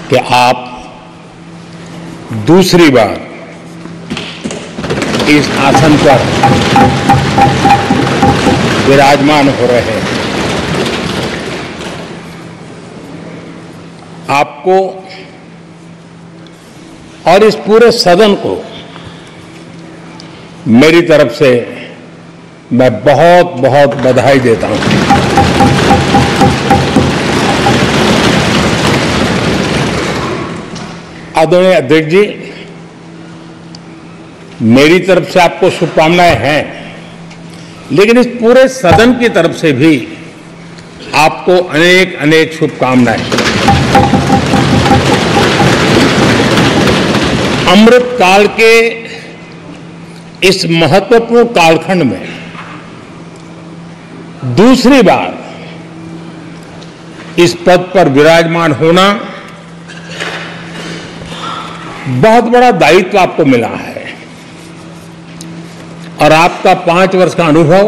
कि आप दूसरी बार इस आसन पर विराजमान हो रहे हैं। आपको और इस पूरे सदन को मेरी तरफ से मैं बहुत बहुत बधाई देता हूं। आदरणीय अध्यक्ष जी, मेरी तरफ से आपको शुभकामनाएं हैं, लेकिन इस पूरे सदन की तरफ से भी आपको अनेक अनेक शुभकामनाएं। अमृत काल के इस महत्वपूर्ण कालखंड में दूसरी बार इस पद पर विराजमान होना बहुत बड़ा दायित्व आपको मिला है और आपका 5 वर्ष का अनुभव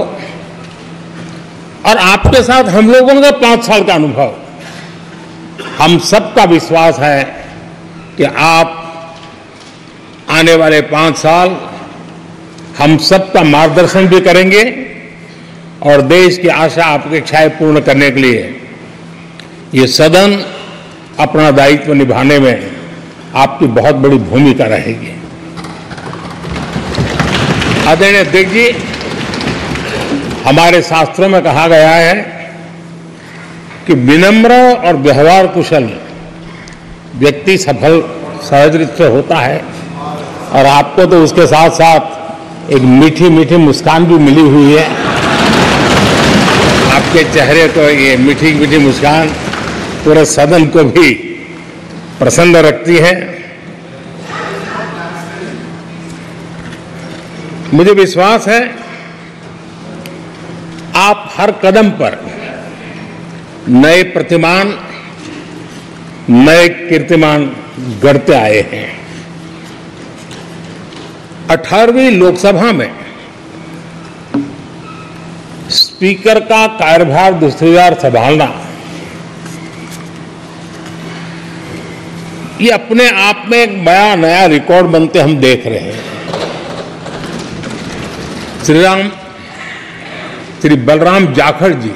और आपके साथ हम लोगों का 5 साल का अनुभव, हम सबका विश्वास है कि आप आने वाले 5 साल हम सबका मार्गदर्शन भी करेंगे और देश की आशा अपेक्षाएं पूर्ण करने के लिए ये सदन अपना दायित्व निभाने में आपकी बहुत बड़ी भूमिका रहेगी। आदरणीय अध्यक्ष जी, हमारे शास्त्रों में कहा गया है कि विनम्र और व्यवहार कुशल व्यक्ति सफल सहज रूप से होता है और आपको तो उसके साथ साथ एक मीठी मीठी मुस्कान भी मिली हुई है। आपके चेहरे को ये मीठी मीठी मुस्कान पूरे सदन को भी प्रसन्न रखती है। मुझे विश्वास है आप हर कदम पर नए प्रतिमान, नए कीर्तिमान गढ़ते आए हैं। 18वीं लोकसभा में स्पीकर का कार्यभार दूसरी बार संभालना ये अपने आप में एक बड़ा नया रिकॉर्ड बनते हम देख रहे हैं। श्री बलराम जाखड़ जी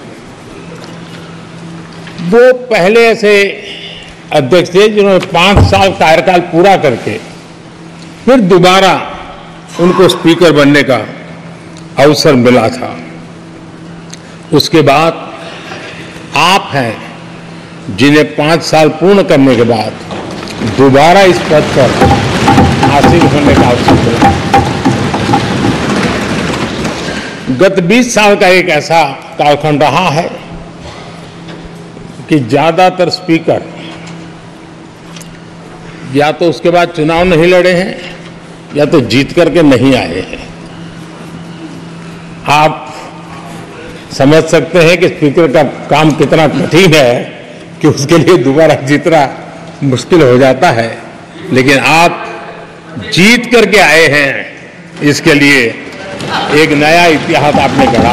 वो पहले ऐसे अध्यक्ष थे जिन्होंने 5 साल कार्यकाल पूरा करके फिर दोबारा उनको स्पीकर बनने का अवसर मिला था। उसके बाद आप हैं जिन्हें 5 साल पूर्ण करने के बाद दोबारा इस पद पर आसीन होने का अवसर मिला। गत 20 साल का एक ऐसा कालखंड रहा है कि ज्यादातर स्पीकर या तो उसके बाद चुनाव नहीं लड़े हैं या तो जीत करके नहीं आए हैं। आप समझ सकते हैं कि स्पीकर का काम कितना कठिन है कि उसके लिए दोबारा जीतना मुश्किल हो जाता है, लेकिन आप जीत करके आए हैं, इसके लिए एक नया इतिहास आपने गढ़ा।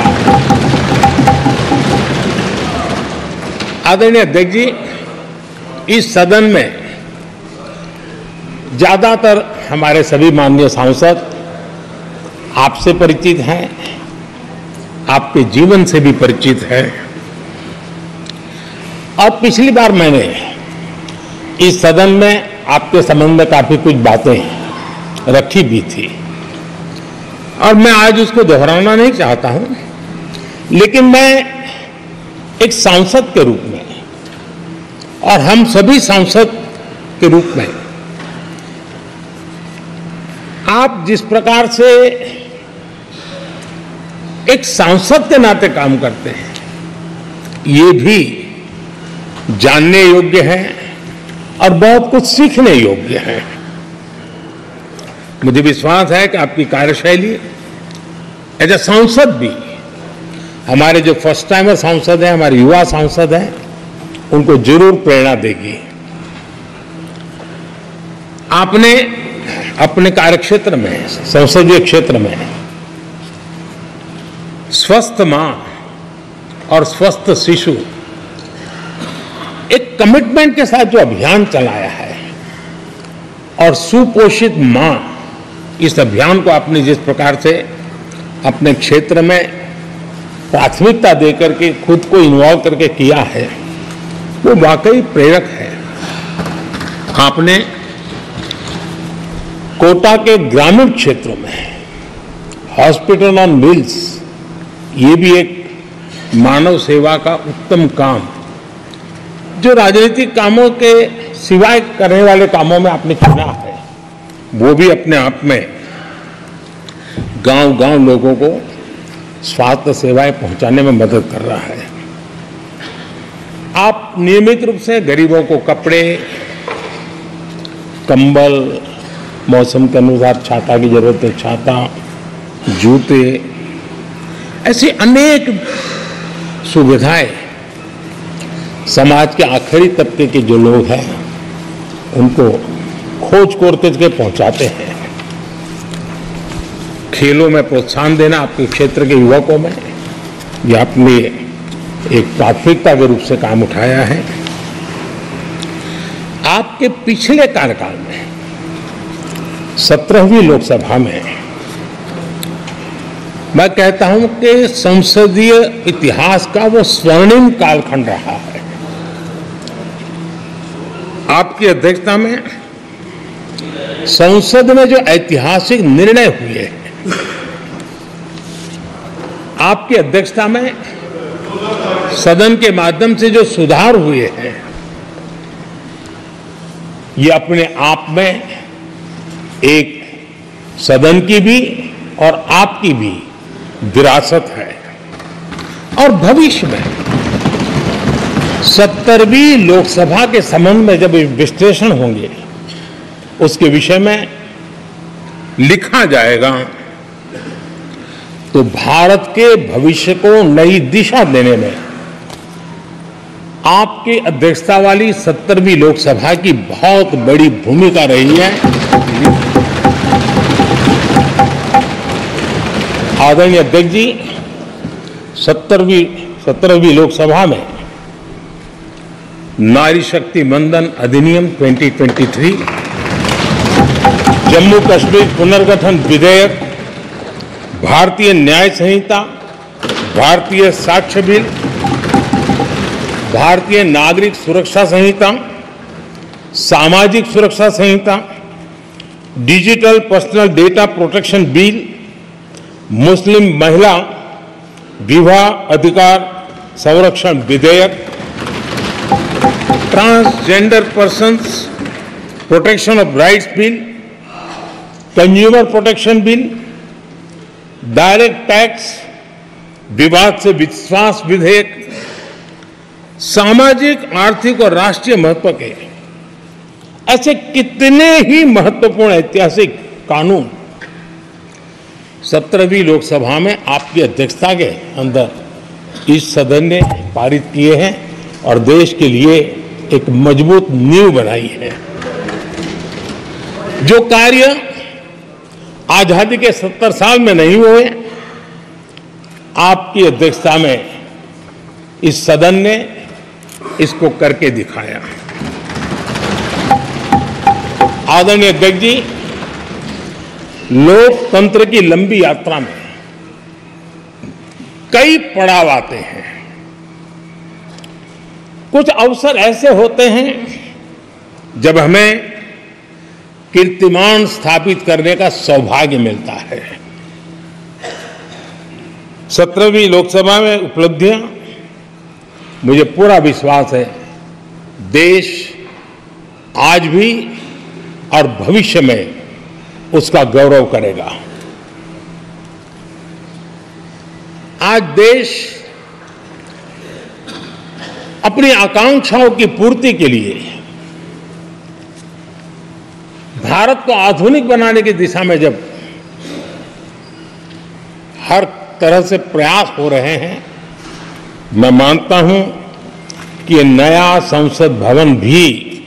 आदरणीय अध्यक्ष जी, इस सदन में ज्यादातर हमारे सभी माननीय सांसद आपसे परिचित हैं, आपके जीवन से भी परिचित हैं और पिछली बार मैंने इस सदन में आपके संबंध में काफी कुछ बातें रखी भी थी और मैं आज उसको दोहराना नहीं चाहता हूं, लेकिन मैं एक सांसद के रूप में और हम सभी सांसद के रूप में आप जिस प्रकार से एक सांसद के नाते काम करते हैं, ये भी जानने योग्य है और बहुत कुछ सीखने योग्य है। मुझे विश्वास है कि आपकी कार्यशैली एज ए सांसद भी हमारे जो फर्स्ट टाइमर सांसद हैं, हमारे युवा सांसद हैं, उनको जरूर प्रेरणा देगी। आपने अपने कार्यक्षेत्र में, संसदीय क्षेत्र में स्वस्थ मां और स्वस्थ शिशु एक कमिटमेंट के साथ जो अभियान चलाया है और सुपोषित मां, इस अभियान को आपने जिस प्रकार से अपने क्षेत्र में प्राथमिकता देकर के खुद को इन्वॉल्व करके किया है, वो वाकई प्रेरक है। आपने कोटा के ग्रामीण क्षेत्रों में हॉस्पिटल ऑन व्हील्स, ये भी एक मानव सेवा का उत्तम काम, जो राजनीतिक कामों के सिवाय करने वाले कामों में आपने चुना है, वो भी अपने आप में गांव-गांव लोगों को स्वास्थ्य सेवाएं पहुंचाने में मदद कर रहा है। आप नियमित रूप से गरीबों को कपड़े, कंबल, मौसम के अनुसार छाता की जरूरत है छाता, जूते, ऐसी अनेक सुविधाएं समाज के आखिरी तबके के जो लोग हैं उनको खोज करके पहुंचाते हैं। खेलों में प्रोत्साहन देना आपके क्षेत्र के युवकों में, यह आपने एक प्राथमिकता के रूप से काम उठाया है। आपके पिछले कार्यकाल में 17वीं लोकसभा में मैं कहता हूं कि संसदीय इतिहास का वो स्वर्णिम कालखंड रहा है। आपकी अध्यक्षता में संसद में जो ऐतिहासिक निर्णय हुए हैं, आपकी अध्यक्षता में सदन के माध्यम से जो सुधार हुए हैं, ये अपने आप में एक सदन की भी और आपकी भी विरासत है। और भविष्य में 70वीं लोकसभा के संबंध में जब विश्लेषण होंगे, उसके विषय में लिखा जाएगा, तो भारत के भविष्य को नई दिशा देने में आपकी अध्यक्षता वाली 70वीं लोकसभा की बहुत बड़ी भूमिका रही है। आदरणीय अध्यक्ष जी, 17वीं लोकसभा में नारी शक्ति वंदन अधिनियम 2023, जम्मू कश्मीर पुनर्गठन विधेयक, भारतीय न्याय संहिता, भारतीय साक्ष्य बिल, भारतीय नागरिक सुरक्षा संहिता, सामाजिक सुरक्षा संहिता, digital personal data protection bill, मुस्लिम महिला विवाह अधिकार संरक्षण विधेयक, transgender persons protection of rights bill, consumer protection bill, direct tax विवाद से विश्वास विधेयक, सामाजिक, आर्थिक और राष्ट्रीय महत्व के ऐसे कितने ही महत्वपूर्ण ऐतिहासिक कानून 17वीं लोकसभा में आपकी अध्यक्षता के अंदर इस सदन ने पारित किए हैं और देश के लिए एक मजबूत नींव बनाई है। जो कार्य आजादी के 70 साल में नहीं हुए, आपकी अध्यक्षता में इस सदन ने इसको करके दिखाया। आदरणीय अध्यक्ष जी, लोकतंत्र की लंबी यात्रा में कई पड़ाव आते हैं। कुछ अवसर ऐसे होते हैं जब हमें कीर्तिमान स्थापित करने का सौभाग्य मिलता है। 17वीं लोकसभा में उपलब्धियां, मुझे पूरा विश्वास है देश आज भी और भविष्य में उसका गौरव करेगा। आज देश अपनी आकांक्षाओं की पूर्ति के लिए भारत को आधुनिक बनाने की दिशा में जब हर तरह से प्रयास हो रहे हैं, मैं मानता हूं कि ये नया संसद भवन भी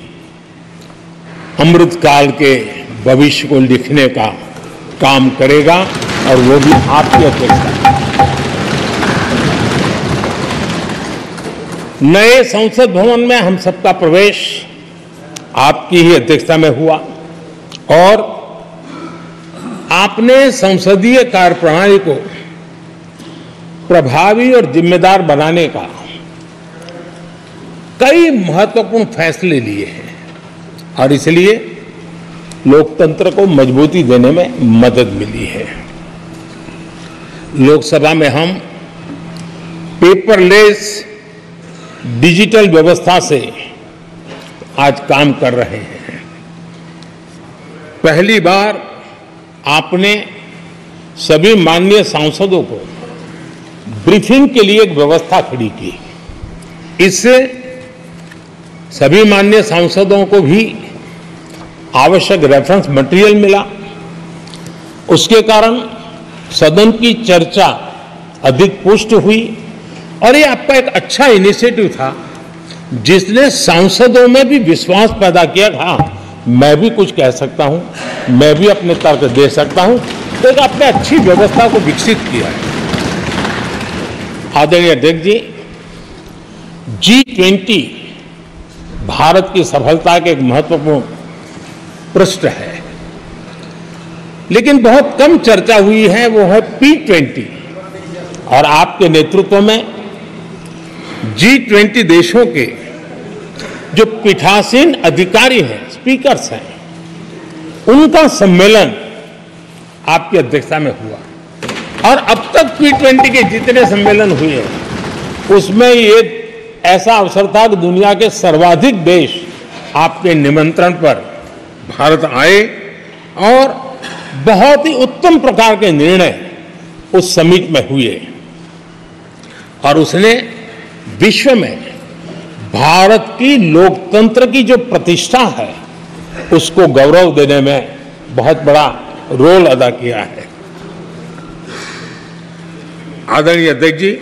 अमृतकाल के भविष्य को लिखने का काम करेगा और वो भी आपकी अध्यक्षता। नए संसद भवन में हम सबका प्रवेश आपकी ही अध्यक्षता में हुआ और आपने संसदीय कार्यप्रणाली को प्रभावी और जिम्मेदार बनाने का कई महत्वपूर्ण फैसले लिए हैं और इसलिए लोकतंत्र को मजबूती देने में मदद मिली है। लोकसभा में हम पेपरलेस डिजिटल व्यवस्था से आज काम कर रहे हैं। पहली बार आपने सभी माननीय सांसदों को ब्रीफिंग के लिए एक व्यवस्था खड़ी की। इससे सभी माननीय सांसदों को भी आवश्यक रेफरेंस मटेरियल मिला। उसके कारण सदन की चर्चा अधिक पुष्ट हुई और ये आपका एक अच्छा इनिशिएटिव था जिसने सांसदों में भी विश्वास पैदा किया। हाँ, मैं भी कुछ कह सकता हूं, मैं भी अपने तर्क दे सकता हूं, तो एक आपने अच्छी व्यवस्था को विकसित किया है। आदरणीय अध्यक्ष जी, G20 भारत की सफलता के एक महत्वपूर्ण पृष्ठ है, लेकिन बहुत कम चर्चा हुई है, वो है P20 और आपके नेतृत्व में G20 देशों के जो पीठासीन अधिकारी हैं, स्पीकर्स हैं, उनका सम्मेलन आपकी अध्यक्षता में हुआ और अब तक P20 के जितने सम्मेलन हुए उसमें ये ऐसा अवसर था कि दुनिया के सर्वाधिक देश आपके निमंत्रण पर भारत आए और बहुत ही उत्तम प्रकार के निर्णय उस समिट में हुए और उसने विश्व में भारत की लोकतंत्र की जो प्रतिष्ठा है उसको गौरव देने में बहुत बड़ा रोल अदा किया है। आदरणीय अध्यक्ष जी,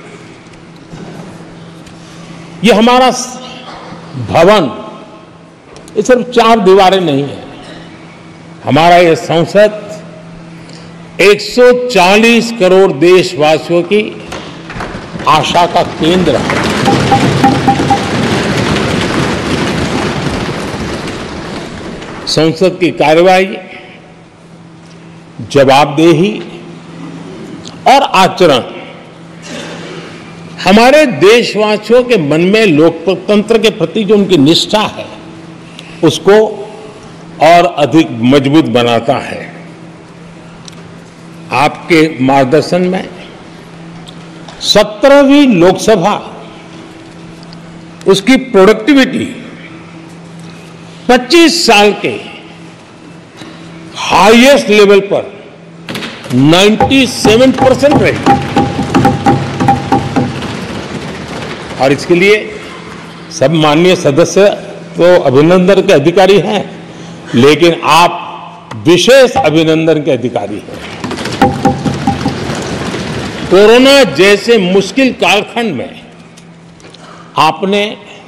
ये हमारा भवन ये सिर्फ 4 दीवारें नहीं है। हमारा ये संसद 140 करोड़ देशवासियों की आशा का केंद्र है। संसद की कार्यवाही, जवाबदेही और आचरण हमारे देशवासियों के मन में लोकतंत्र के प्रति जो उनकी निष्ठा है उसको और अधिक मजबूत बनाता है। आपके मार्गदर्शन में 17वीं लोकसभा उसकी प्रोडक्टिविटी 25 साल के हाईएस्ट लेवल पर 97% रही और इसके लिए सब माननीय सदस्य तो अभिनंदन के अधिकारी हैं, लेकिन आप विशेष अभिनंदन के अधिकारी हैं। कोरोना जैसे मुश्किल कालखंड में आपने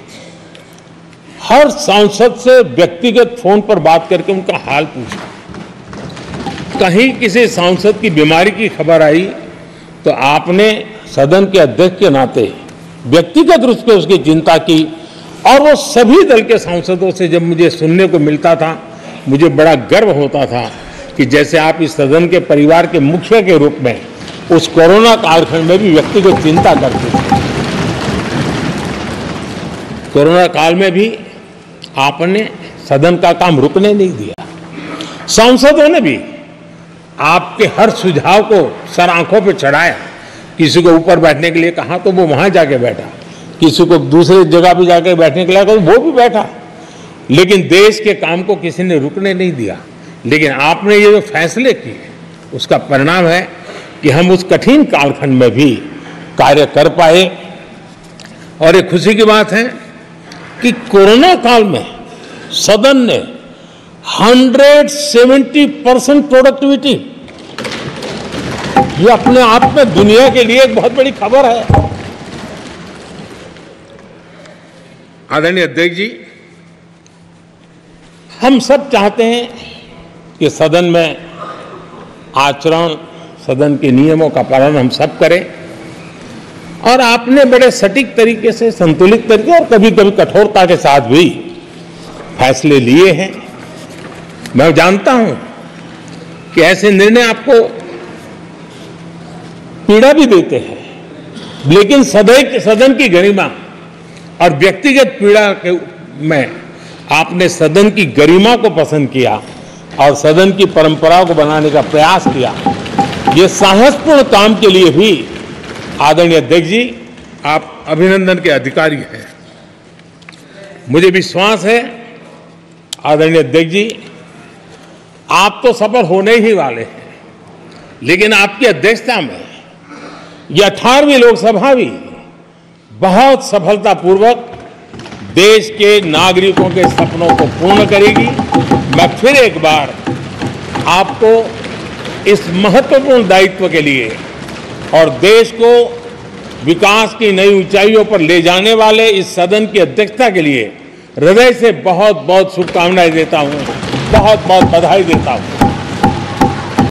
हर सांसद से व्यक्तिगत फोन पर बात करके उनका हाल पूछा। कहीं किसी सांसद की बीमारी की खबर आई तो आपने सदन के अध्यक्ष के नाते व्यक्तिगत रूप से उसकी चिंता की और वो सभी दल के सांसदों से जब मुझे सुनने को मिलता था मुझे बड़ा गर्व होता था कि जैसे आप इस सदन के परिवार के मुखिया के रूप में उस कोरोना कालखंड में भी व्यक्तिगत चिंता करते थे। कोरोना काल में भी आपने सदन का काम रुकने नहीं दिया। सांसदों ने भी आपके हर सुझाव को सर आंखों पर चढ़ाया। किसी को ऊपर बैठने के लिए कहा तो वो वहां जाके बैठा, किसी को दूसरी जगह भी जाके बैठने के लिए कहा तो वो भी बैठा, लेकिन देश के काम को किसी ने रुकने नहीं दिया। लेकिन आपने ये जो फैसले किए उसका परिणाम है कि हम उस कठिन कालखंड में भी कार्य कर पाए। और ये खुशी की बात है कि कोरोना काल में सदन ने 170% प्रोडक्टिविटी, ये अपने आप में दुनिया के लिए एक बहुत बड़ी खबर है। आदरणीय अध्यक्ष जी, हम सब चाहते हैं कि सदन में आचरण, सदन के नियमों का पालन हम सब करें। और आपने बड़े सटीक तरीके से, संतुलित तरीके और कभी कभी कठोरता के साथ भी फैसले लिए हैं। मैं जानता हूं कि ऐसे निर्णय आपको पीड़ा भी देते हैं, लेकिन सदन की गरिमा और व्यक्तिगत पीड़ा के में आपने सदन की गरिमा को पसंद किया और सदन की परंपरा को बनाने का प्रयास किया। ये साहसपूर्ण काम के लिए भी आदरणीय अध्यक्ष जी, आप अभिनंदन के अधिकारी हैं। मुझे विश्वास है आदरणीय अध्यक्ष जी, आप तो सफल होने ही वाले हैं, लेकिन आपकी अध्यक्षता में यह 18वीं लोकसभा भी बहुत सफलतापूर्वक देश के नागरिकों के सपनों को पूर्ण करेगी। मैं फिर एक बार आपको इस महत्वपूर्ण दायित्व के लिए और देश को विकास की नई ऊंचाइयों पर ले जाने वाले इस सदन की अध्यक्षता के लिए हृदय से बहुत बहुत शुभकामनाएं देता हूं, बहुत बहुत बधाई देता हूं।